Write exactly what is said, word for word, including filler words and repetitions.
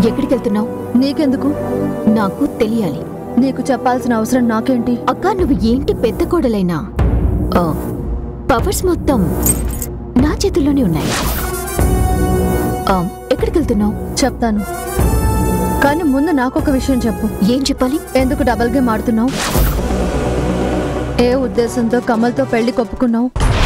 ఎక్కడికి వెళ్తున్నావు? నీకెందుకు? నాకు తెలియాలి. నీకు చెప్పాల్సిన అవసరం నాకేంటి? అక్క, నువ్వు ఏంటి పెద్ద కోడలైనా పవర్స్ మొత్తం నా చేతుల్లోనే ఉన్నాయి. ఎక్కడికి వెళ్తున్నావు? చెప్తాను, కానీ ముందు నాకొక విషయం చెప్పు. ఏం చెప్పాలి? ఎందుకు డబల్ గేమ్ ఆడుతున్నావు? ఏ ఉద్దేశంతో కమల్తో పెళ్లి కొప్పుకున్నావు?